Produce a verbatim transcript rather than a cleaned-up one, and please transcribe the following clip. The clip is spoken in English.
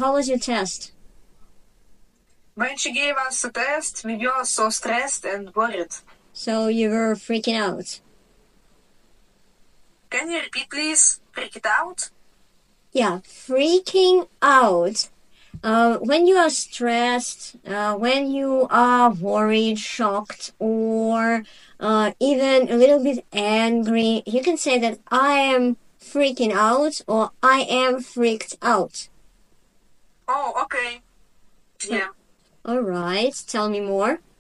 how was your test? When she gave us a test, we were so stressed and worried. So you were freaking out? Can you repeat, please? Freak it out? Yeah, freaking out. Uh, when you are stressed, uh, when you are worried, shocked, or uh, even a little bit angry, you can say that I am freaking out or I am freaked out. Oh, okay. Yeah. All right, tell me more.